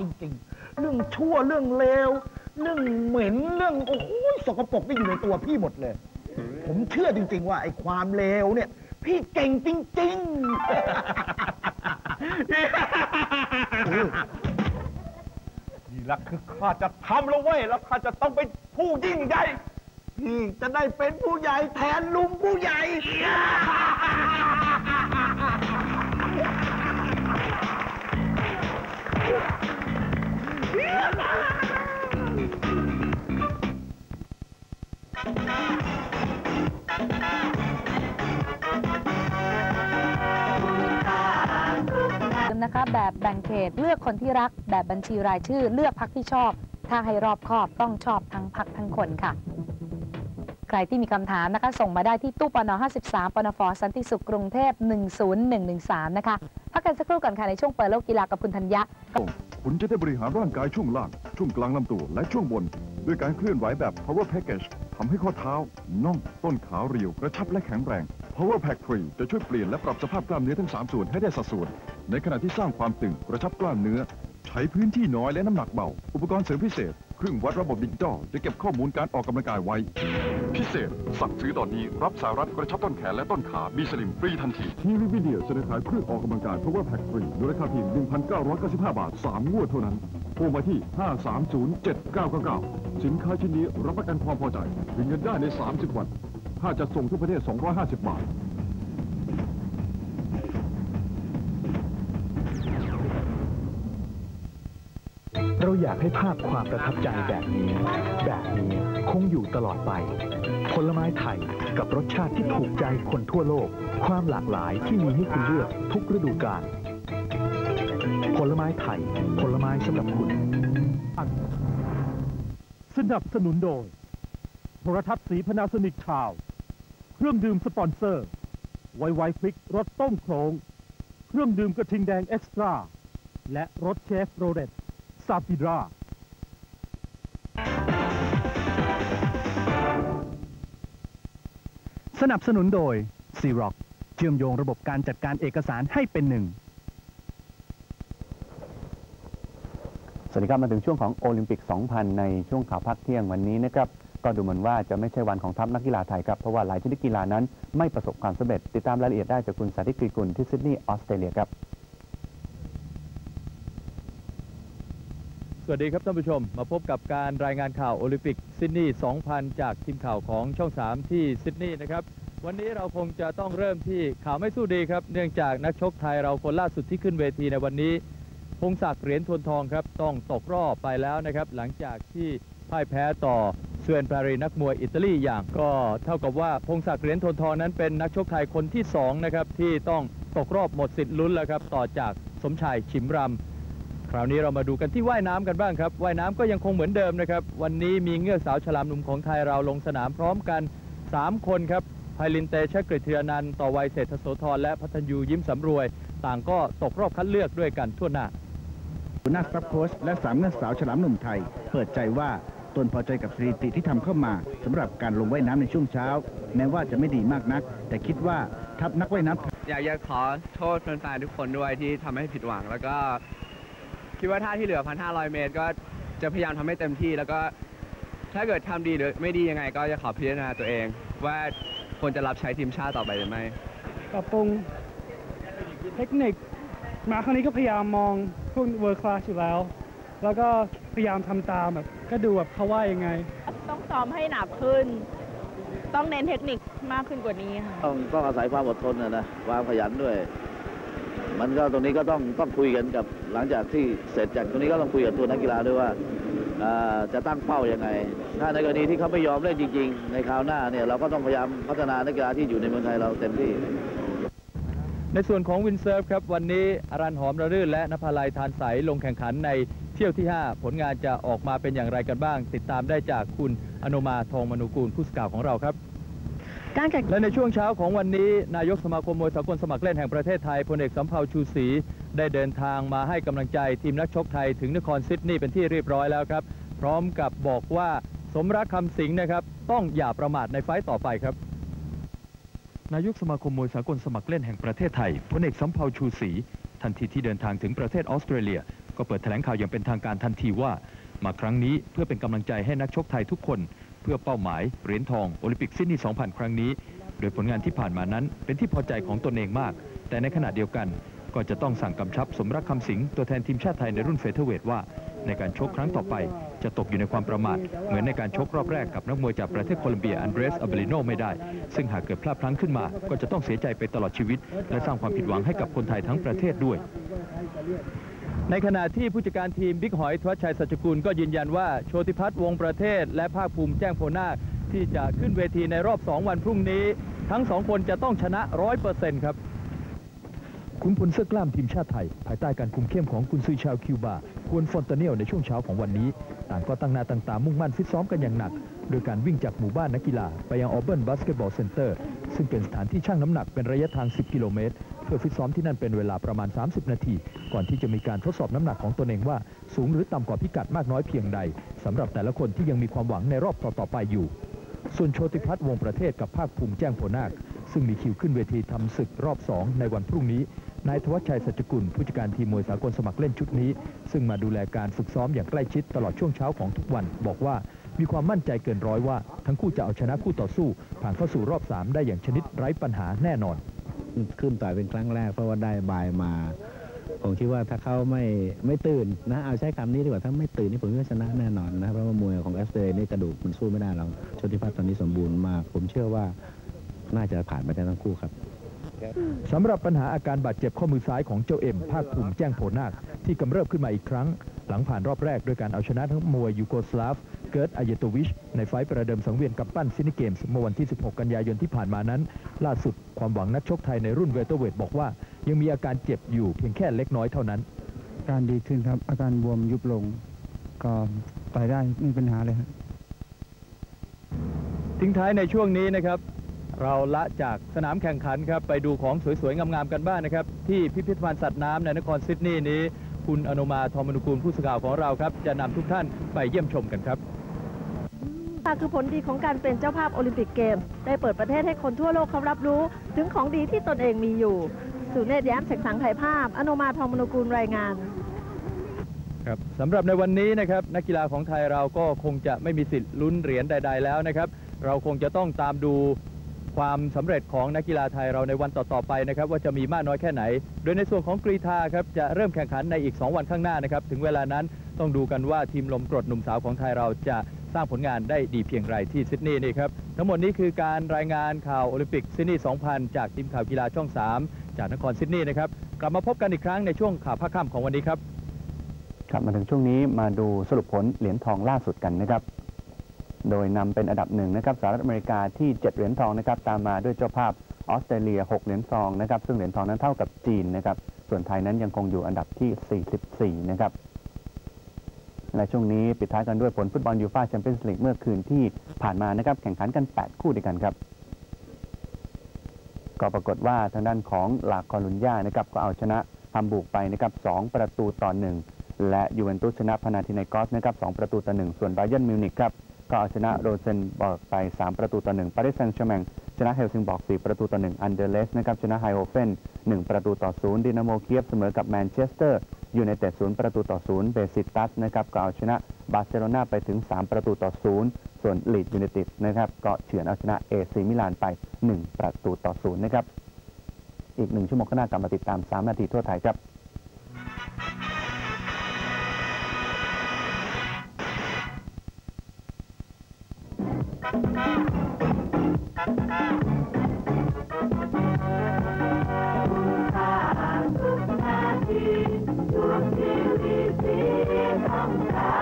จริงๆเรื่องชั่วเรื่องเลวเรื่องเหม็นเรื่องโอ้โหสกปรกนี่อยู่ในตัวพี่หมดเลยผมเชื่อจริงๆว่าไอ้ความเลวเนี่ยพี่เก่งจริงๆนี่ละคือข้าจะทำแล้วเว้ยแล้วข้าจะต้องเป็นผู้ยิ่งใหญ่พี่จะได้เป็นผู้ใหญ่แทนลุงผู้ใหญ่นะคะแบบแบ่งเขตเลือกคนที่รักแบบบัญชีรายชื่อเลือกพรรคที่ชอบถ้าให้รอบคอบต้องชอบทั้งพรรคทั้งคนค่ะใครที่มีคำถามนะคะส่งมาได้ที่ตู้ปน53ปนฟสันติสุขกรุงเทพ10113นะคะพักกันสักครู่ก่อนค่ะในช่วงเปิดโลกกีฬากับคุณธัญญะคุณจะได้บริหารร่างกายช่วงล่างช่วงกลางลำตัวและช่วงบนด้วยการเคลื่อนไหวแบบ Power Package ทำให้ข้อเท้าน่องต้นขาเรียวกระชับและแข็งแรง Power Pack 3จะช่วยเปลี่ยนและปรับสภาพกล้ามเนื้อทั้ง3ส่วนให้ได้สัดส่วนในขณะที่สร้างความตึงกระชับกล้ามเนื้อใช้พื้นที่น้อยและน้ำหนักเบาอุปกรณ์เสริมพิเศษเครื่องวัดระบบดิจิตอลจะเก็บข้อมูลการออกกำลังกายไว้พิเศษสั่งซื้อตอนนี้รับสายรัดกระชับต้นแขนและต้นขาบีสลิมฟรีทันทีทีวีวิดีโอเสนอขายเครื่องออกกำลังกาย Power Pack 3ด้วยราคาเพียง 1,995 บาท3งวดเท่านั้นโทรมาที่5307999สินค้าชิ้นนี้รับประกันความพอใจคืนเงินได้ใน30วันถ้าจะส่งทุกประเทศ250 บาทเราอยากให้ภาพความประทับใจแบบนี้คงอยู่ตลอดไปผลไม้ไทยกับรสชาติที่ถูกใจคนทั่วโลกความหลากหลายที่มีให้คุณเลือกทุกฤดูกาลผลไม้ไทยผลไม้สำหรับคุณสนับสนุนโดยโทรทัศน์สี Panasonic ข่าวเครื่องดื่มสปอนเซอร์ไวควิกรสต้มโขลงเครื่องดื่มกระทิงแดงเอ็กซ์ตร้าและรสเชฟโรเลตซาฟิดราสนับสนุนโดยซีร็อกเชื่อมโยงระบบการจัดการเอกสารให้เป็นหนึ่งสวัสดีครับมาถึงช่วงของโอลิมปิก 2000 ในช่วงข่าวพักเที่ยงวันนี้นะครับก็ดูเหมือนว่าจะไม่ใช่วันของทัพนักกีฬาไทยครับเพราะว่าหลายชนิดกีฬานั้นไม่ประสบความสำเร็จติดตามรายละเอียดได้จากคุณสาธิต กฤษกุลที่ซิดนีย์ออสเตรเลียครับสวัสดีครับท่านผู้ชมมาพบกับการรายงานข่าวโอลิมปิกซิดนีย์ 2000 จากทีมข่าวของช่อง 3 ที่ซิดนีย์นะครับวันนี้เราคงจะต้องเริ่มที่ข่าวไม่สู้ดีครับเนื่องจากนักชกไทยเราคนล่าสุดที่ขึ้นเวทีในวันนี้พงศักดิ์เหรียญทวนทองครับต้องตกรอบไปแล้วนะครับหลังจากที่พ่ายแพ้ต่อเซวนปารีนักมวยอิตาลีอย่างก็เท่ากับว่าพงศักดิ์เหรียญทวนทองนั้นเป็นนักชกไทยคนที่2นะครับที่ต้องตกรอบหมดสิทธิ์ลุ้นแล้วครับต่อจากสมชายฉิมรำคราวนี้เรามาดูกันที่ว่ายน้ำกันบ้างครับว่ายน้ำก็ยังคงเหมือนเดิมนะครับวันนี้มีเงือกสาวฉลามหนุ่มของไทยเราลงสนามพร้อมกัน3คนครับไพลินเตชะกฤษธีรนันท์ต่อวัยเศรษฐโสธรและพัทยูยิ้มสำรวยต่างก็ตกรอบคัดเลือกด้วยกันทั่วหน้าหัวหน้าสตาฟโค้ชและ3เงือกสาวฉลามหนุ่มไทยเปิดใจว่าตนพอใจกับสถิติที่ทำเข้ามาสำหรับการลงว่ายน้ำในช่วงเช้าแม้ว่าจะไม่ดีมากนักแต่คิดว่าทัพนักว่ายน้ำอยากจะขอโทษแฟนๆทุกคนด้วยที่ทำให้ผิดหวังแล้วก็คิดว่าท่าที่เหลือ 1,500 เมตรก็จะพยายามทำให้เต็มที่แล้วก็ถ้าเกิดทำดีหรือไม่ดียังไงก็จะขอพิจารณาตัวเองว่าควรจะรับใช้ทีมชาติต่อไปหรือไม่ปรับปรุงเทคนิคมาครั้งนี้ก็พยายามมองพวกเวิร์คคลาสอยู่แล้วก็พยายามทำตามแบบก็ดูแบบเขาว่ายังไงต้องซ้อมให้หนักขึ้นต้องเน้นเทคนิคมากขึ้นกว่านี้ค่ะต้องอาศัยความอดทนนะความขยันด้วยมันก็ตรงนี้ก็ต้องคุยกันกับหลังจากที่เสร็จจากตรงนี้ก็ต้องคุยกับตัวนักกีฬาด้วยว่าจะตั้งเป้ายังไงถ้าในกรณีที่เขาไม่ยอมเล่นจริงๆในคราวหน้าเนี่ยเราก็ต้องพยายามพัฒนานักกีฬาที่อยู่ในเมืองไทยเราเต็มที่ในส่วนของวินเซิร์ฟครับวันนี้อรันหอมระรื่นและนภาลัยทานใสลงแข่งขันในเที่ยวที่5ผลงานจะออกมาเป็นอย่างไรกันบ้างติดตามได้จากคุณอนุมาทองมนูกูลผู้สื่อข่าวของเราครับและในช่วงเช้าของวันนี้นายกสมาคมมวยสากลสมัครเล่นแห่งประเทศไทยพลเอกสำเภาชูศรีได้เดินทางมาให้กำลังใจทีมนักชกไทยถึงนครซิดนีย์เป็นที่เรียบร้อยแล้วครับพร้อมกับบอกว่าสมรักคำสิงห์นะครับต้องอย่าประมาทในไฟต์ต่อไปครับนายกสมาคมมวยสากลสมัครเล่นแห่งประเทศไทยพลเอกสำเภาชูศรีทันทีที่เดินทางถึงประเทศออสเตรเลียก็ก็เปิดแถลงข่าวอย่างเป็นทางการทันทีว่ามาครั้งนี้เพื่อเป็นกำลังใจให้นักชกไทยทุกคนเพื่อเป้าหมายเหรียญทองโอลิมปิกซิดนีย์ 2000 ครั้งนี้โดยผลงานที่ผ่านมานั้นเป็นที่พอใจของตนเองมากแต่ในขณะเดียวกันก็จะต้องสั่งกำชับสมรักคำสิงห์ตัวแทนทีมชาติไทยในรุ่นเฟเธอร์เวทว่าในการชกครั้งต่อไปจะตกอยู่ในความประมาทเหมือนในการชกรอบแรกกับนักมวยจากประเทศโคลอมเบียอันเดรส อัเบลิโนไม่ได้ซึ่งหากเกิดพลาดพลั้งขึ้นมาก็จะต้องเสียใจไปตลอดชีวิตและสร้างความผิดหวังให้กับคนไทยทั้งประเทศด้วยในขณะที่ผู้จัดการทีมบิ๊กหอยธวัชชัยสัจกุลก็ยืนยันว่าโชติพัฒน์วงประเทศและภาคภูมิแจ้งโพนาคที่จะขึ้นเวทีในรอบ2วันพรุ่งนี้ทั้ง2คนจะต้องชนะ 100% ครับขุนพลเสื้อกล้ามทีมชาติไทยภายใต้การคุมเข้มของกุนซือชาวคิวบาควนฟอนตาเนลในช่วงเช้าของวันนี้ต่างก็ตั้งหน้าตั้งตามุ่งมั่นฟิตซ้อมกันอย่างหนักโดยการวิ่งจากหมู่บ้านนักกีฬาไปยังออเบิร์นบาสเกตบอลเซ็นเตอร์ซึ่งเป็นสถานที่ชั่งน้ำหนักเป็นระยะทาง10 กิโลเมตรเพื่อฟิตซ้อมที่นั่นเป็นเวลาประมาณ30 นาทีก่อนที่จะมีการทดสอบน้ำหนักของตนเองว่าสูงหรือต่ำกว่าพิกัดมากน้อยเพียงใดสำหรับแต่ละคนที่ยังมีความหวังในรอบต่อๆไปอยู่ส่วนโชติพัฒน์วงประเทศกับภาคภูมิแจ้งโพนาคซึ่งมีคิวขึ้นเวทีทำศึกรอบ2ในวันพรุ่งนี้นายธวัชชัยสัจกุลผู้จัดการทีมมวยสากลสมัครเล่นชุดนี้ซึ่งมาดูแลการฝึกซ้อมอย่างใกล้ชิดตลอดช่วงเช้าของทุกวันบอกว่ามีความมั่นใจเกินร้อยว่าทั้งคู่จะเอาชนะคู่ต่อสู้ผ่านเข้าสู่รอบ3ได้อย่างชนิดไร้ปัญหาแน่นอนขึ้นต่อยเป็นครั้งแรกเพราะว่าได้บายมาผมคิดว่าถ้าเขาไม่ตื่นนะเอาใช้คำนี้ดีกว่าถ้าไม่ตื่นนี่ผมว่าชนะแน่นอนนะเพราะว่ามวยของออสเตรเลียนี่กระดูกมันสู้ไม่ได้เราโชติพัฒน์ตอนนี้สมบูรณ์มากผมเชื่อว่าน่าจะผ่านไปได้ทั้งคู่ครับสำหรับปัญหาอาการบาดเจ็บข้อมือซ้ายของเจ้าเอ็มภาคภูมิแจ้งโพนาคที่กำเริบขึ้นมาอีกครั้งหลังผ่านรอบแรกด้วยการเอาชนะทั้งมวยยูโกสลาฟเกิร์ตอายโตวิชในไฟต์ประเดิมสังเวียนกับปั้นซิดนีย์เกมส์เมื่อวันที่16 กันยายนที่ผ่านมานั้นล่าสุดความหวังนักชกไทยในรุ่นเวเตอร์เวทบอกว่ายังมีอาการเจ็บอยู่เพียงแค่เล็กน้อยเท่านั้นการดีขึ้นครับอาการบวมยุบลงก็ต่อยได้ไม่มีปัญหาเลยครับทิ้งท้ายในช่วงนี้นะครับเราละจากสนามแข่งขันครับไปดูของสวยๆงามๆกันบ้างนะครับที่พิพิธภัณฑ์สัตว์น้ำในนครซิดนีย์นี้คุณอนุมาทองมนุกูลผู้สื่อข่าวของเราครับจะนำทุกท่านไปเยี่ยมชมกันครับคือผลดีของการเป็นเจ้าภาพโอลิมปิกเกมได้เปิดประเทศให้คนทั่วโลกเขารับรู้ถึงของดีที่ตนเองมีอยู่สุเนศแย้มแสงสังถ่ายภาพอนุมาทองมนุกูลรายงานครับสำหรับในวันนี้นะครับนักกีฬาของไทยเราก็คงจะไม่มีสิทธิ์ลุ้นเหรียญใดๆแล้วนะครับเราคงจะต้องตามดูความสำเร็จของนักกีฬาไทยเราในวันต่อๆไปนะครับว่าจะมีมากน้อยแค่ไหนโดยในส่วนของกรีฑาครับจะเริ่มแข่งขันในอีก2วันข้างหน้านะครับถึงเวลานั้นต้องดูกันว่าทีมลมกรดหนุ่มสาวของไทยเราจะสร้างผลงานได้ดีเพียงไรที่ซิดนีย์นี่ครับทั้งหมดนี้คือการรายงานข่าวโอลิมปิกซิดนีย์ 2000 จากทีมข่าวกีฬาช่อง 3 จากนครซิดนีย์นะครับกลับมาพบกันอีกครั้งในช่วงข่าวภาคค่ำของวันนี้ครับครับมาถึงช่วงนี้มาดูสรุปผลเหรียญทองล่าสุดกันนะครับโดยนำเป็นอันดับ1นะครับสหรัฐอเมริกาที่7เหรียญทองนะครับตามมาด้วยเจ้าภาพออสเตรเลีย6เหรียญทองนะครับซึ่งเหรียญทองนั้นเท่ากับจีนนะครับส่วนไทยนั้นยังคงอยู่อันดับที่44นะครับและช่วงนี้ปิดท้ายกันด้วยผลฟุตบอลยูฟ่าแชมเปี้ยนส์ลีกเมื่อคืนที่ผ่านมานะครับแข่งขันกัน8คู่ด้วยกันครับก็ปรากฏว่าทางด้านของลาคอลุญญานะครับก็เอาชนะฮัมบูร์กไปนะครับ2-1และยูเวนตุสชนะพานาธิไนกอสนะครับ2-1ส่วนบาเยิร์นมิวนิกครับก็เอาชนะโรเซนเบิร์กไป3-1ปารีสแซงต์แชร์แมงชนะเฮลซิงบอร์ก4-1อันเดอร์เลสนะครับชนะไฮโอเฟน1-0ดินาโมเคียฟเสมอกับแมนเชสเตอร์ยูไนเต็ด0-0เบซิตัสนะครับก็เอาชนะบาร์เซโลนาไปถึง3-0ส่วนลีดยูไนเต็ดนะครับก็เฉือนเอาชนะเอซีมิลานไป1-0นะครับอีก1ชั่วโมงข้างหน้ากลับมาติดตาม3นาทีทั่วไทยครับทุกนาทีดวงชีวิตสีทอง